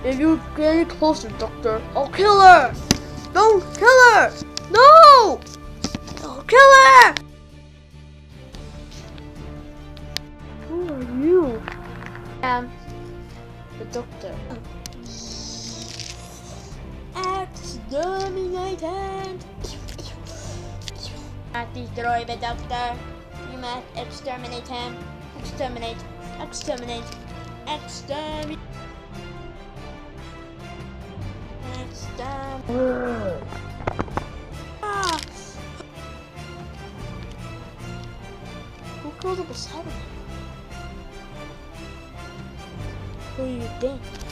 If you get any closer, Doctor, I'll kill her! Don't kill her! No! I'll kill her! Who are you? The Doctor. Exterminated! Not destroy the Doctor. You must exterminate him. Exterminate. Exterminate. Exterminate. Exterminate. Ah! Who killed up beside him? Who do you think?